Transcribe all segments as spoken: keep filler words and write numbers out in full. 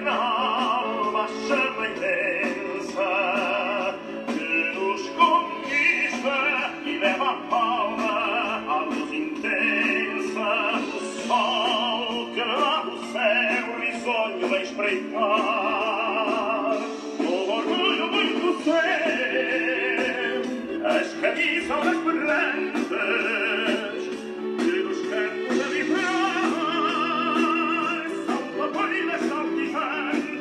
eterna alma chama intensa que nos conquista e leva a palma à luz intensa do sol que lá do céu risonho vem espreitar. Com orgulho muito sério as camisolas berrantes que nos campos a vibrar são vaporinas saltitantes.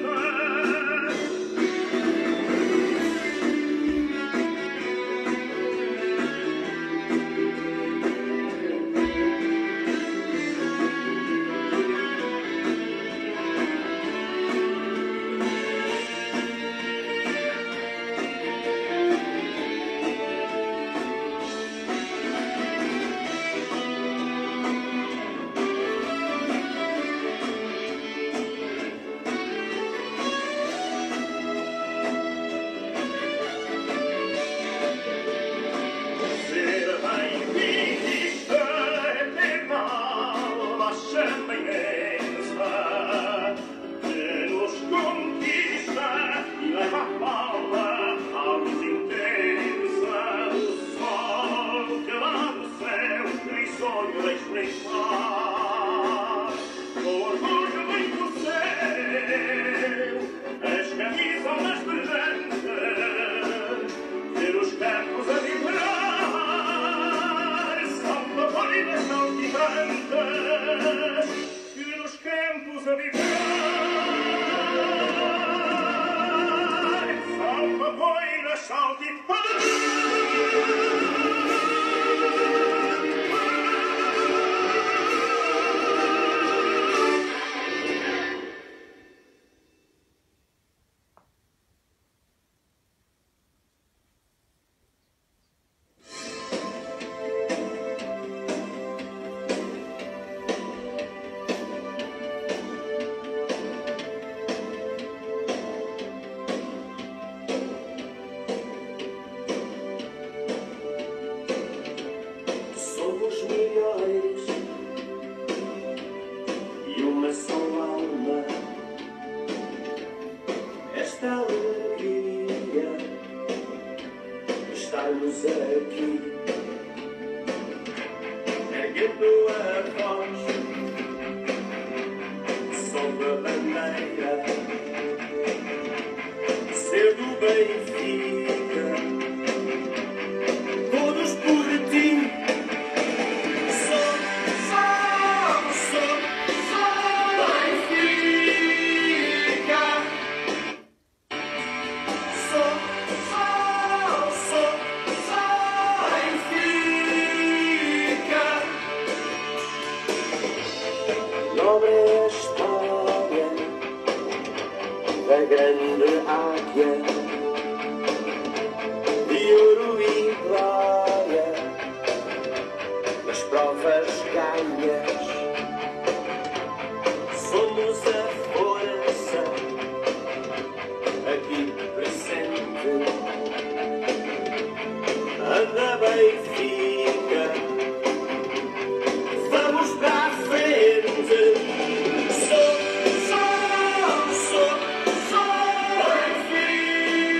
Sou, sou, sou, Benfica.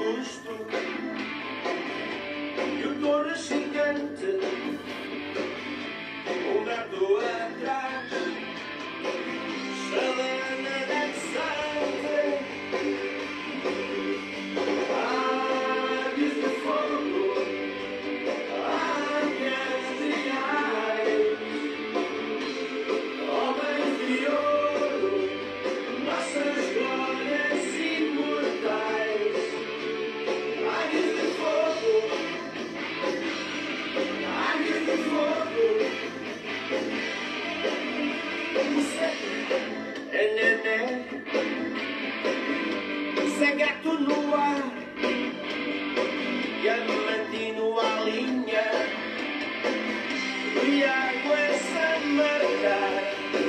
Augusto e o Torres gigante, um gato atrás, chalana dançante, aves de fogo, águias de ais, homens de ouro, nossas glórias imortais. Águias de fogo, águias de fogo. Isso é neném, isso é gato no ar, diamantino à linha, e água sem marcar.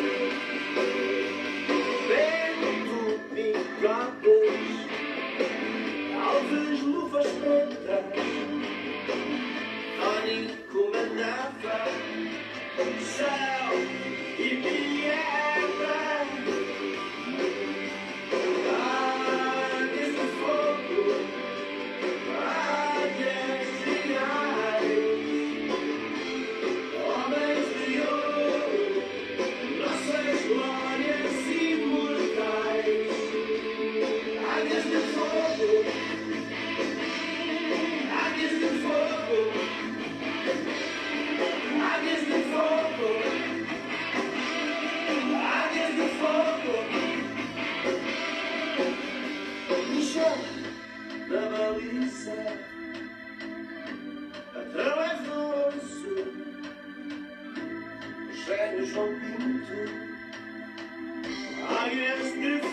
Vento, picotes, alves, luvas pretas, Tony comandava céu e piedra. Águias de fogo, águias de ais, homens de ouro, nossas glórias imortais. Águias de fogo, águias de fogo, águias de fogo, águias de fogo. Michel da baliza, através do osso, gênio João Pinto, águias de